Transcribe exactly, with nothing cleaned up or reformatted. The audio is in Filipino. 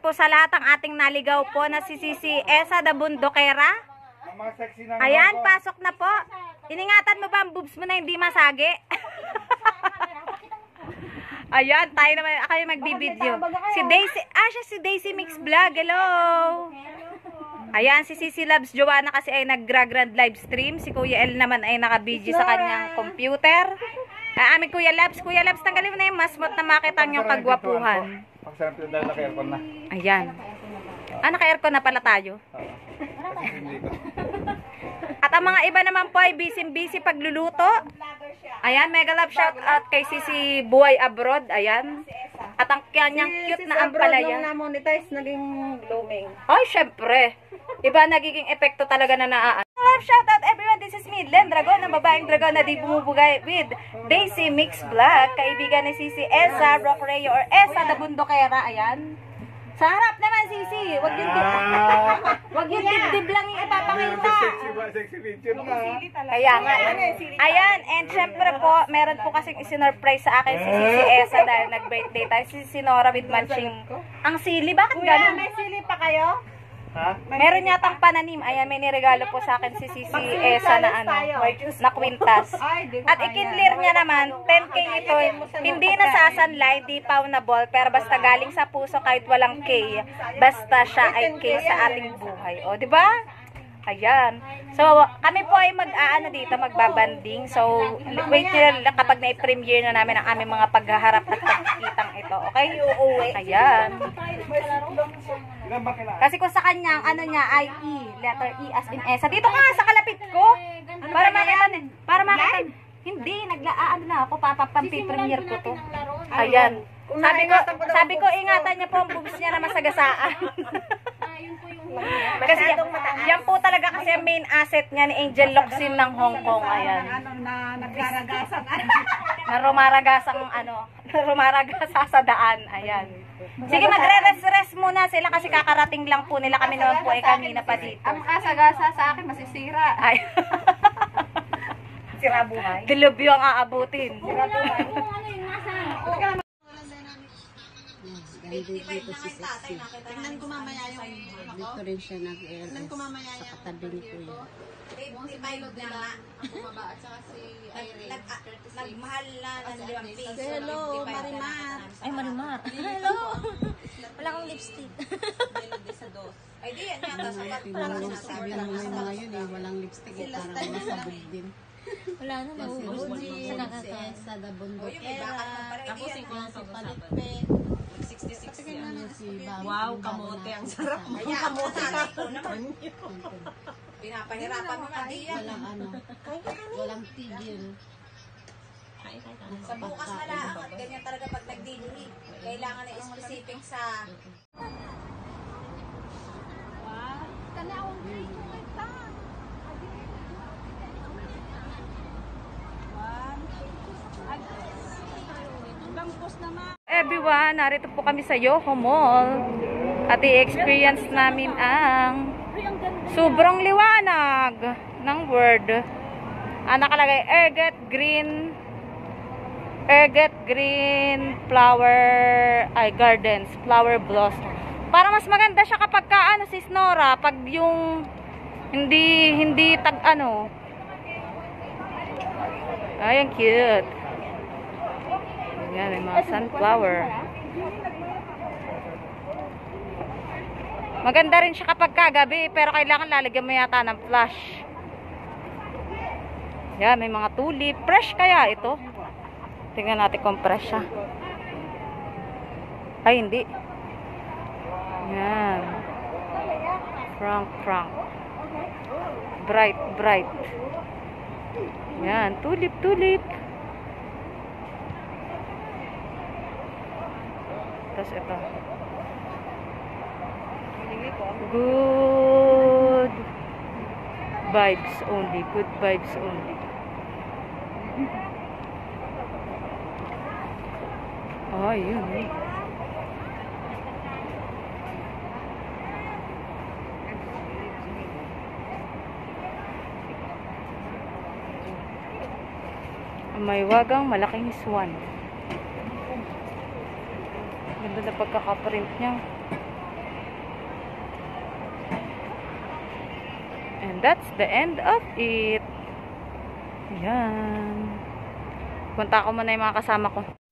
po sa lahat ang ating naligaw po na si Sisi Esa the Bundokera. Ayan, pasok na po. Iningatan mo ba ang boobs mo na hindi masagi? Ayan, tayo naman, kayo magbibideo. Si Daisy, ah siya si Daisy Mix Vlog, hello! Ayan, si Sisi Loves Joanna kasi ay nag-grand live stream. Si Kuya El naman ay naka-busy sa kanyang computer. Ah, aming Kuya Loves, Kuya Loves, tanggalin mo na yung masmot na makita niyong kagwapuhan. Ayan. Ah, naka-aircon na pala tayo. At ang mga iba naman po ay busy-busy pagluluto. Ayan, mega love shout out kay Sisi Buhay Abroad. Ayan. At ang kanyang cute na ampalaya. Yung na-monetize, naging blooming. Ay, syempre. Iba nagiging epekto talaga na naaan. Love shout out everyone. This is me, Len Dragon, ang babaeng dragon na di bumubugay with Daisy Mix Vlog. Kaibigan ni Sisi Esa Rock Rayo or Esa the Bundokera. Ayan. Sa harap naman, Sisi. Wag yung dibdib. Wag yung dibdib lang yung ipapakita. Kaya nga. Ayan. And syempre po, meron po kasing isinurprise sa akin si Sisi Esa dahil nag-birthday tayo. Si Sinora with matching. Ang sili, bakit gano'n? May sili pa kayo? Ha? Meron yatang pananim. Ayan, may niregalo po sa akin si Sisi Esa na ano, na kwintas. At ikinlear niya naman, ten K ito, hindi nasasanla, hindi pawnable, pero basta galing sa puso kahit walang K, basta siya ay K sa ating buhay. O, di ba? Ayan. So, kami po ay mag-aano dito, magbabanding. So, wait nyo lang kapag na-premiere na namin ang aming mga paghaharap at pagkikitang ito. Okay? Ayan. Kasi kung sa kanya, ano niya, I E, letter E as in Esa. Dito ka sa kalapit ko. Para makita, para makita. Hindi, naglaaan na ako, papapampi-premiere ko to. Ayan. Sabi ko, sabi ko, ingatan niya po ang boobs niya na masagasaan. Kasi yan po talaga kasi ang main asset niya ni Angel Locsin ng Hong Kong. Ayan. Ano na nagraragasang Na rumaragasang ano, na rumaragasa sa daan. Ayan. Sige, magre-rest-rest muna sila kasi kakarating lang po nila. Kami naman po ay kanina pa dito. Ang makasagasa sa akin masisira. Ay. Sira buhay. Dilubyo ang aabutin. Sira buhay. Dito si Sexy. Tingnan ko mamaya yung Dito rin siya nag-L S sa katabi ni Kuya. si Pilot nila. Bumaba at saka si Irene. Nagmahal na ng limang piso. Hello, Marimar. Ay, Marimar. Hello. Wala akong lipstick. Ay, di yan yata. Tinulong sabi ng mga ngayon eh, walang lipstick eh, parang masabog din. Wala na, Kasi naubos. si Esa the Bundokera. Ako si Kuya si Palipet. sixty-six yan. Wow, kamote ang sarap mo. Kamote ka naman. Pinapahirapan mo na diyan. Walang ano, walang tigil. Sa bukas na lang, at ganyan talaga pag nagdidili. Kailangan na specific sa... Everyone, narito po kami sa Yoho Mall at i-experience namin ang sobrang liwanag ng word. Ang nakalagay, Erget Green Erget Green Flower ay Gardens, Flower Blossom. Para mas maganda siya kapag ka, ano, sis Nora, pag yung hindi, hindi tag ano. Ay, ang cute. Yan, may mga sunflower. Maganda rin siya kapag kagabi, pero kailangan lalagyan mo yata ng flash. Yan, may mga tulip. Fresh kaya ito? Tingnan natin kung fresh siya. Ay, hindi. Yan. Frank, frank. Bright, bright. Yan, tulip, tulip. Tapos ito. Good vibes only. Good vibes only. Oh, yun. May wagang malaking swan. Ganda na pagkakaprint niya. And that's the end of it. Ayan. Punta ko muna yung mga kasama ko.